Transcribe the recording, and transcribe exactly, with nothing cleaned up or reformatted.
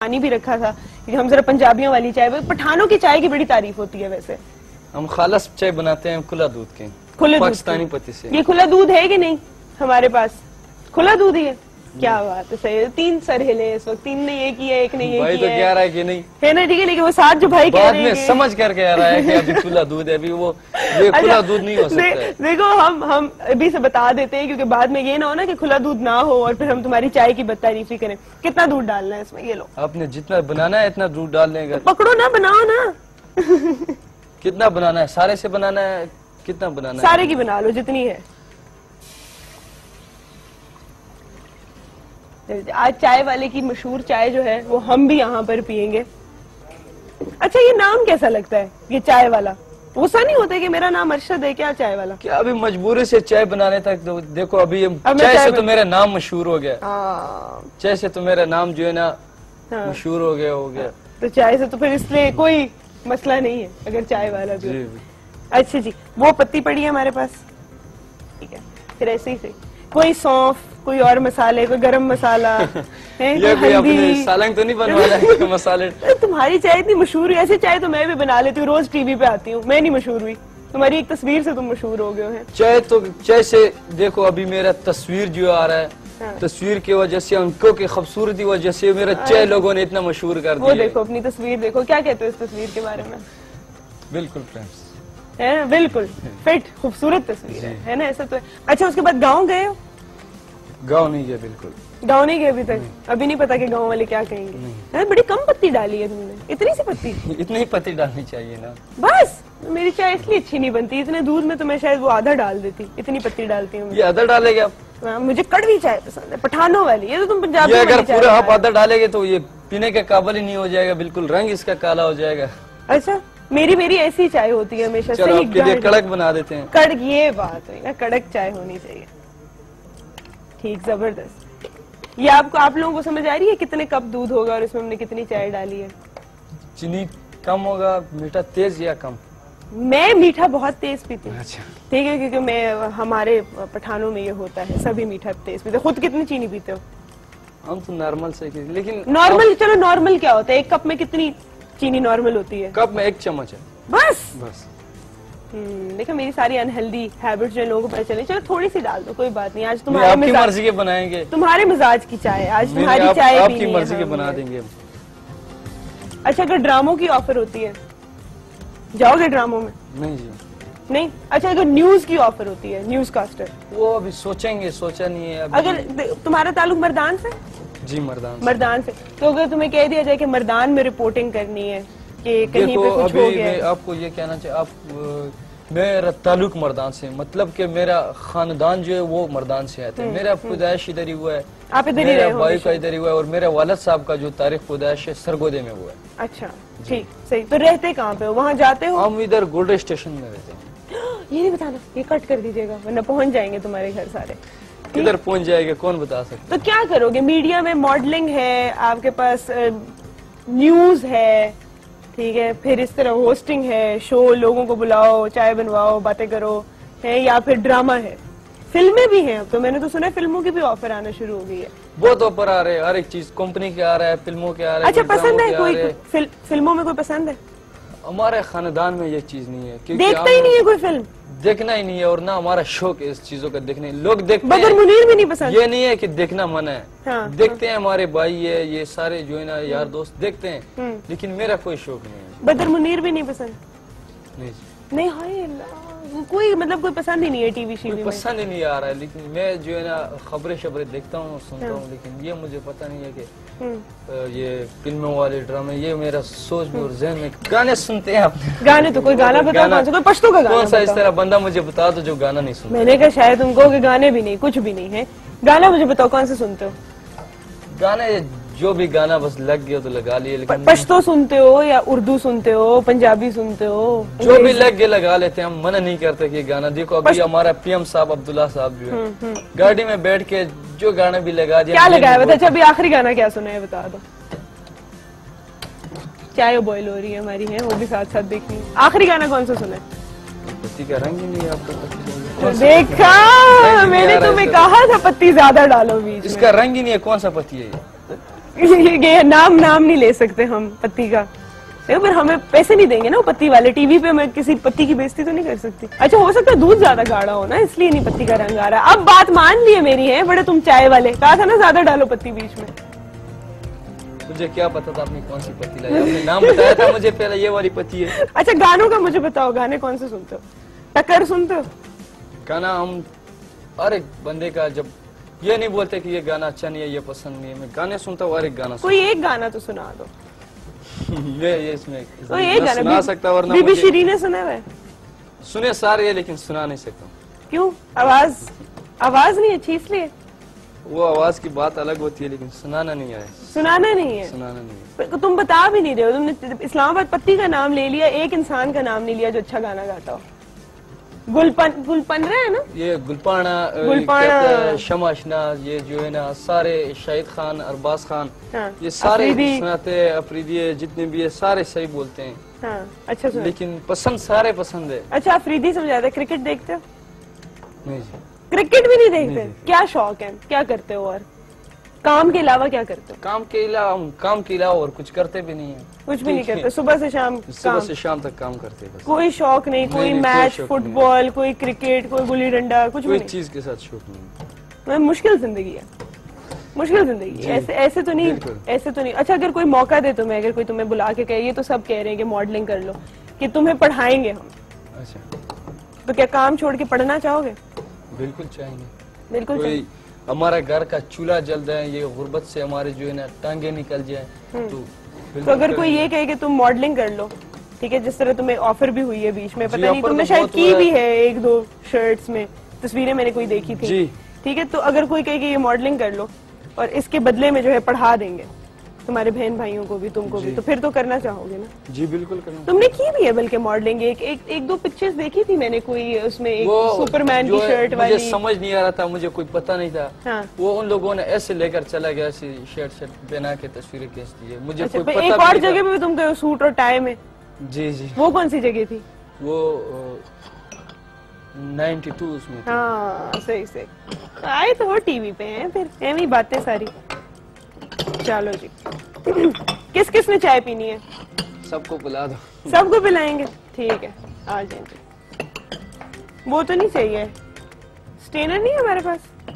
पानी भी रखा था क्योंकि हम जरा पंजाबियों वाली चाय, पठानों की चाय की बड़ी तारीफ होती है। वैसे हम खालस चाय बनाते हैं खुला दूध के, खुले पाकिस्तानी पत्ती से। ये खुला दूध है कि नहीं हमारे पास? खुला दूध ही है। क्या बात है, सही। तीन सर हिले इस वक्त, तीन ने ये किया, एक ने ये भाई किया। तो कह रहा है कि नहीं है ना, ठीक है, लेकिन वो साथ जो भाई कह रहे हैं कि... समझ कर कह रहा है कि अभी खुला दूध है, अभी वो ये खुला अच्छा, दूध नहीं हो सकता है। देखो हम हम अभी से बता देते हैं क्योंकि बाद में ये ना हो ना कि खुला दूध ना हो और फिर हम तुम्हारी चाय की बदतारीफी करें। कितना दूध डालना है इसमें? ये लो, आपने जितना बनाना है इतना दूध डाल लेगा। तो पकड़ो ना, बनाओ ना। कितना बनाना है? सारे से बनाना है? कितना बनाना है? सारे की बना लो जितनी है। आज चाय वाले की मशहूर चाय जो है वो हम भी यहाँ पर पियेंगे। अच्छा, ये नाम कैसा लगता है, ये चाय वाला? गुस्सा नहीं होता कि मेरा नाम अरशद है क्या चाय वाला? क्या अभी मजबूरी से चाय बनाने तक तो देखो अभी अब चाय से तो मेरा नाम मशहूर हो गया। हाँ, चाय से तो मेरा नाम जो है ना हाँ, मशहूर हो गया हो गया तो चाय से तो फिर इसलिए कोई मसला नहीं है अगर चाय वाला भी। जी। अच्छा जी, वो पत्ती पड़ी है हमारे पास, ठीक है। फिर ऐसे ही से कोई सौंफ, कोई और मसाले, कोई गरम मसाला है, ये कोई अपने सालंग तो नहीं बनवाना है मसाले? तुम्हारी चाय इतनी मशहूर है, ऐसे चाय तो मैं भी बना लेती हूँ, रोज टीवी पे आती हूँ। मैं नहीं मशहूर हुई, तुम्हारी एक तस्वीर से तुम मशहूर हो गए हो। चाय तो चाय से देखो अभी मेरा तस्वीर जो आ रहा है, हाँ। तस्वीर की वजह से, अंकों की खूबसूरती वजह से मेरा चाय लोगों ने इतना मशहूर कर दिया। वो देखो अपनी तस्वीर देखो, क्या कहते हो इस तस्वीर के बारे में? बिल्कुल फ्रेंड्स है ना, बिल्कुल फिट खूबसूरत तस्वीर है, है ना, ऐसा तो है। अच्छा, उसके बाद गाँव गए हो? गाँव नहीं गया, बिल्कुल गाँव नहीं गए अभी तक? अभी नहीं पता कि गाँव वाले क्या कहेंगे। बड़ी कम पत्ती डाली है तुमने, इतनी सी पत्ती? इतनी ही पत्ती डालनी चाहिए ना। बस मेरी चाय इसलिए अच्छी नहीं बनती, इतने दूध में तो मैं शायद वो आधा डाल देती, इतनी पत्ती डालती हूँ। ये आधा डालेगे आप? हाँ, मुझे कड़वी चाय पसंद है, पठानों वाली। ये तो तुम पंजाबी ये अगर पूरा आप आधा डालेंगे तो ये पीने के काबिल ही नहीं हो जाएगा, बिल्कुल रंग इसका काला हो जाएगा। अच्छा, मेरी मेरी ऐसी चाय होती है हमेशा। चलो आपके लिए कड़क बना देते हैं। कड़क, ये बात हुई ना, कड़क चाय होनी चाहिए। ठीक, जबरदस्त। ये आपको, आप लोगों को समझ आ रही है कितने कप दूध होगा और इसमें हमने कितनी चाय डाली है? चीनी कम होगा, मीठा तेज या कम? मैं मीठा बहुत तेज पीती हूँ। अच्छा, ठीक है, क्योंकि मैं, हमारे पठानों में ये होता है, सभी मीठा तेज पीते। खुद कितनी चीनी पीते हो? हम तो नॉर्मल से, लेकिन नॉर्मल, चलो नॉर्मल क्या होता है? एक कप में कितनी चीनी नॉर्मल होती है? कप में एक चम्मच है बस। बस। हम्म, देखो मेरी सारी अनहेल्दी हैबिट्स जो लोगों को पता चली। चलो थोड़ी सी डाल दो, कोई बात नहीं। आज तुम्हारे आपकी मर्जी के बनाएंगे, तुम्हारे मिजाज की चाय, आज तुम्हारी चाय आपकी मर्जी के बना देंगे। अच्छा, अगर ड्रामों की ऑफर होती है, जाओगे ड्रामों में? नहीं जी, नहीं। अच्छा, अगर न्यूज की ऑफर होती है, न्यूज कास्टर? वो अभी सोचेंगे, सोचा नहीं है अभी। अगर तुम्हारा ताल्लुक मर्दान से? जी, मर्दान से। मर्दान से। तो अगर तुम्हें कह दिया जाए कि मर्दान में रिपोर्टिंग करनी है कि कहीं पे कुछ हो गया है? आपको ये कहना चाहिए, आप मेरा ताल्लुक मर्दान से, मतलब कि मेरा खानदान जो है वो मर्दान से आता है। मेरा पैदाइश इधर ही हुआ है, आप इधर ही रहे हो? भाई का इधर ही हुआ है, और मेरे वालिद साहब का जो तारीख पैदाइश है सरगोदे में हुआ है। अच्छा, ठीक, सही। तो रहते कहाँ पे हो? वहाँ जाते हो? हम इधर गोल्डन स्टेशन में रहते हैं। ये नहीं बताना, ये कट कर दीजिएगा वरना पहुँच जाएंगे तुम्हारे घर सारे। किधर पहुँच जाएगा कौन बता सकता? तो क्या करोगे? मीडिया में मॉडलिंग है, आपके पास न्यूज है, ठीक है, फिर इस तरह होस्टिंग है, शो, लोगों को बुलाओ, चाय बनवाओ, बातें करो, है, या फिर ड्रामा है, फिल्में भी हैं। अब तो मैंने तो सुना है फिल्मों की भी ऑफर आना शुरू हो गई है। बहुत ऑफर आ रहे हैं, हर एक चीज कंपनी के आ रहा है, फिल्मों के आ रहे हैं। अच्छा, पसंद है कोई फिल, फिल्मों में कोई पसंद है? हमारे खानदान में ये चीज नहीं है, देखता ही नहीं है कोई फिल्म, देखना ही नहीं है, और ना हमारा शौक है इस चीजों का देखने। लोग देखते हैं, बदर मुनीर भी नहीं पसंद? ये नहीं है कि देखना मना है, हाँ, देखते हैं, हमारे भाई है, ये सारे जो है ना यार दोस्त देखते हैं, लेकिन मेरा कोई शौक नहीं है। बदर मुनीर भी नहीं पसंद? नहीं नहीं, हाय अल्लाह, कोई मतलब कोई पसंद ही नहीं है टीवी शीवी में? पसंद ही नहीं आ रहा है, लेकिन मैं जो है ना खबरें शबरें देखता हूँ, सुनता हूँ, लेकिन ये मुझे पता नहीं है कि ये फिल्मों वाले ड्रामे, ये मेरा सोच में और ज़हन में। गाने सुनते हैं आप? गाने तो कोई गाना बताओ, कौन सा, कोई पश्तो का गाना कौन सा इस तरह बंदा मुझे बता दो जो गाना नहीं सुनता। मैंने कहा शायद तुम कहो कि गाने भी नहीं, कुछ भी नहीं है। गाना मुझे बताओ, कौन से सुनते हो? गाने जो भी गाना बस लग गया तो लगा लिए, लेकिन पश्तो सुनते हो या उर्दू सुनते हो, पंजाबी सुनते हो? जो भी लग गया लगा लेते हैं, हम मना नहीं करते कि गाना। देखो अभी हमारा पीएम साहब अब्दुल्ला साहब जो है गाड़ी में बैठ के जो गाना भी लगा दिया। क्या लगाया बता? अच्छा, अभी आखिरी गाना क्या सुना है बता दो। चाय बॉयल हो रही है हमारी, है वो भी साथ साथ देखनी है। आखिरी गाना कौन सा सुना है? पत्ती का रंग ही नहीं है आपको? देखा, मैंने तुम्हें कहा था पत्ती ज्यादा डालो बीच में। इसका रंग ही नहीं है, कौन सा पत्ती है ये? ये नाम नाम नहीं ले सकते हम पति का, पर हमें पैसे नहीं देंगे ना वो पत्ती वाले। टीवी पे मैं किसी पत्ती की बेइज्जती तो नहीं कर सकती। अच्छा हो सकता है दूध ज्यादा गाढ़ा हो ना, इसलिए नहीं पत्ती का रंग आ रहा। अब बात मान लिए मेरी है, बड़े तुम चाय वाले, कहा था ना ज्यादा डालो पत्ती बीच में। मुझे क्या पता था आपने कौन सी पत्ती लाई, आपने नाम बताया था मुझे पहले ये वाली पत्ती है। अच्छा गानों का मुझे बताओ, गाने कौन से सुनते हो? टक्कर सुनते हो? गाना हम हर एक बंदे का, जब ये नहीं बोलते कि ये गाना अच्छा नहीं है, ये पसंद नहीं है, मैं गाने सुनता हूँ, हर एक गाना। कोई एक गाना तो सुना दो। ये ये इसमें तो ये गाना सुना सकता, वरना बीबी शीरी ने सुना है? सुने सारे है, लेकिन सुना नहीं सकता। क्यों? आवाज आवाज नहीं अच्छी इसलिए? वो आवाज की बात अलग होती है, लेकिन सुनाना नहीं है। सुनाना नहीं है? सुनाना नहीं है। तुम बता भी नहीं रहे हो, तुमने इस्लामाबाद पत्ती का नाम ले लिया, एक इंसान का नाम नहीं लिया जो अच्छा गाना गाता हो। गुलपन गुलपन रहा है ना, ये गुलपाना, गुलपाना, शमाशना, ये जो है ना सारे, शाहिद खान, अरबाज खान, हाँ, ये सारे सुनाते हैं, अफरीदी जितने भी है सारे सही बोलते हैं। हाँ, अच्छा सुना। लेकिन पसंद सारे पसंद है। अच्छा अफरीदी समझाते। क्रिकेट देखते हो? नहीं जी, क्रिकेट भी नहीं देखते। नहीं, क्या शौक है, क्या करते हो और काम के अलावा क्या करते हो? काम के अलावा हम काम के अलावा और कुछ करते भी नहीं है। कुछ भी नहीं करते? सुबह से शाम सुबह से शाम तक काम करते हैं। कोई शौक नहीं? कोई मैच, फुटबॉल, कोई क्रिकेट, कोई गुल्ली डंडा, कुछ भी नहीं? कोई चीज के साथ शौक नहीं। मैं मुश्किल जिंदगी है, मुश्किल जिंदगी। ऐसे ऐसे तो नहीं, ऐसे तो नहीं। अच्छा अगर कोई मौका दे तुम्हें, अगर कोई तुम्हें बुला के कहे ये तो सब कह रहे हैं कि मॉडलिंग कर लो, कि तुम्हें पढ़ाएंगे हम, अच्छा तो क्या काम छोड़ के पढ़ना चाहोगे? बिल्कुल चाहेंगे। बिल्कुल चाहिए। हमारा घर का चूल्हा जल रहा है, ये गुर्बत से हमारे जो है ना टांगे निकल जाए तो, तो अगर कोई ये कहे कि तुम मॉडलिंग कर लो, ठीक है, जिस तरह तुम्हें ऑफर भी हुई है बीच में, पता नहीं तुमने शायद की भी है, एक दो शर्ट्स में तस्वीरें मैंने कोई देखी थी, ठीक है, तो अगर कोई कहे कि ये मॉडलिंग कर लो और इसके बदले में जो है पढ़ा देंगे तुम्हारे बहन भाइयों को भी, तुमको भी, तो फिर तो करना चाहोगे ना? जी बिल्कुल करना। तुमने की भी है बल्कि मॉडलिंग, एक एक एक दो पिक्चर्स देखी थी मैंने, कोई उसमें एक सुपरमैन की शर्ट वाली, मुझे समझ नहीं आ रहा था, मुझे कोई पता नहीं था। हाँ। वो उन लोगों ने ऐसे लेकर चला गया, ऐसी शर्ट शर्ट पहना के तस्वीरें खींच दी है, मुझे अच्छा, कोई पता एक और जगह पे तुम गए सूट और टाई में? जी जी। वो कौन सी जगह थी? वो नाइन्टी टू उसमें। हाँ सही सही, आए तो वो टीवी पे हैं, फिर ऐसी बातें सारी। चलो जी, किस किस ने चाय पीनी है? सबको पिला दो। सबको पिलाएंगे, ठीक है, आ जाएंगे। वो तो नहीं चाहिए, स्टेनर नहीं है हमारे पास?